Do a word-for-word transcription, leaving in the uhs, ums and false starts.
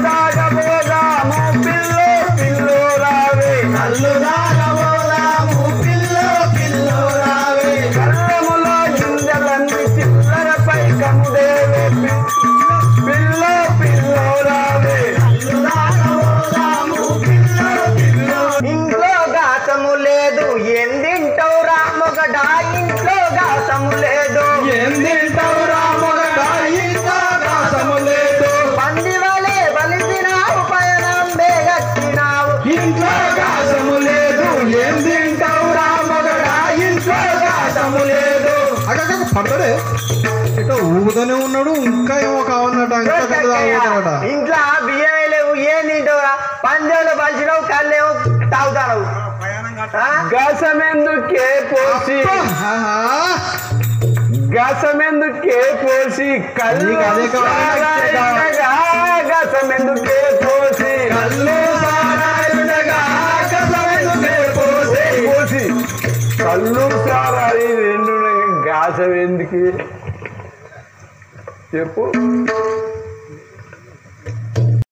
దాగబోదాము pillow pillow రావే కళ్ళు దాగబోదాము pillow pillow రావే కళ్ళములో గింజలన్నీ చిల్లరపై కముదేవే పిల్లో పిల్లో రావే కళ్ళు దాగబోదాము పిల్లో పిల్లో ఇంట్లో గాతము లేదు ఏం తింటావు రామొగడా ఇంట్లో గాతము లేదు ఏం తింటావు రామొగడా ఇంట్లో గాతము లేదు పంది వలే బలిసినావు పయనం బేగట్టినావు ఇంట్లో గాతము లేదు ఏం తింటావు రామొగడా ఇంట్లో గాతము లేదు అక్కడ పడతాడే ఇట్లా ఊగుతూనే ఉన్నాడు ఇంకా ఏమో కావన్నట ఇంకా తాగుతాడట ఇంట్లో బియ్యమే లేవు ఏం తింటావురా పందేలు బలిసినావు కళ్ళేమో తాగుతావు గసమెందుకే పోసి గసమెందుకే పోసి కళ్ళు గసమెందుకే పోసి కళ్ళు పోసి కళ్ళు సారాయి రెండు గాసం ఎందుకు చెప్పు.